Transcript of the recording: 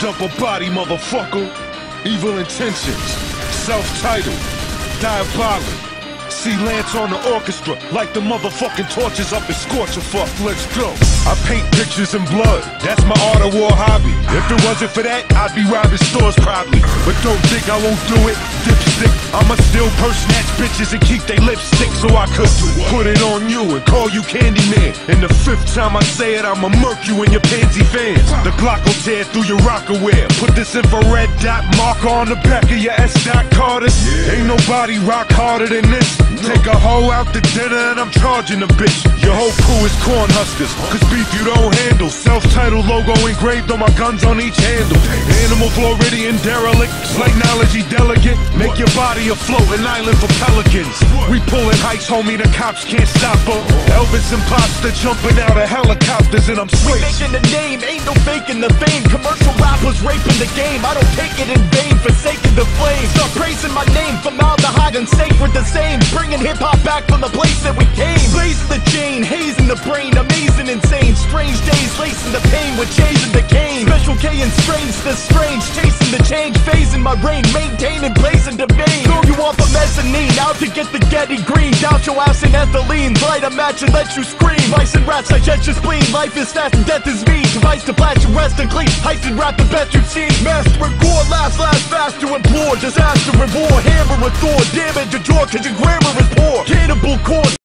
up a body, motherfucker. Evil intentions, self-titled, diabolic. See Lance on the orchestra, like the motherfucking torches up in Scorcher. Fuck, let's go. I paint pictures in blood, that's my art of war hobby. If it wasn't for that, I'd be robbing stores probably. But don't think I won't do it, dipstick. I'ma still purse snatch bitches and keep they lipstick so I could put it on you and call you Candyman. And the 5th time I say it, I'ma murk you and your pansy fans. The Glock will tear through your rockaware. Put this infrared dot marker on the back of your S-Dot Carters. Ain't nobody rock harder than this. Take a hoe out to dinner and I'm charging a bitch. Your whole crew is corn huskers, cause beef you don't handle. Self-titled logo engraved on my guns on each handle. Animal Floridian derelict, slight knowledge delegate. Make your body afloat, an island for pelicans. We pulling heights, homie, the cops can't stop us. Elvis and Pops, they're jumping out of helicopters and I'm We switched. making the name, ain't no faking the fame. Commercial rappers raping the game, I don't take it in vain, forsaking the flame. Start praising my name, formaldehyde and sacred the same. Bringing hip-hop back from the place that we came. Blazing the chain, hazing the brain, amazing, insane. Strange days, lacing the pain with chasing the cane. Special K and strange, the strange, chasing the change, phasing my reign, maintaining, blazing domain. Throw you off a mezzanine, out to get the Getty Green. Douse your ass in ethylene, light a match and let you scream. Mice and rats, digest your spleen. Life is fast and death is mean. Device to blast you, rest and clean. Heist and rap the best you've seen. Master and core, last faster, implore. Disaster and war, hammer and Thor. Damage your jaw cause your grammar is poor. Cannibal corn.